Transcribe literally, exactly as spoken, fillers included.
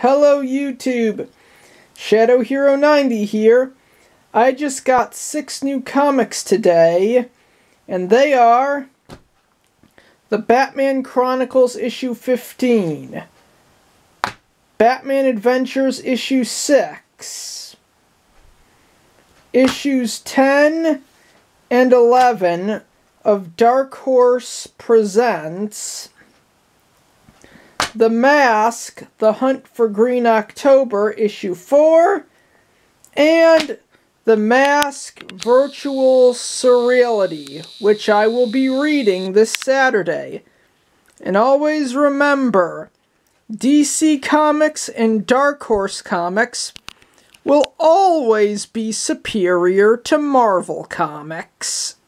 Hello YouTube, Shadow Hero ninety here. I just got six new comics today, and they are the Batman Chronicles issue fifteen, Batman Adventures issue six, issues ten and eleven of Dark Horse Presents The Mask, The Hunt for Green October, issue four, and The Mask Virtual Surreality, which I will be reading this Saturday. And always remember, D C Comics and Dark Horse Comics will always be superior to Marvel Comics.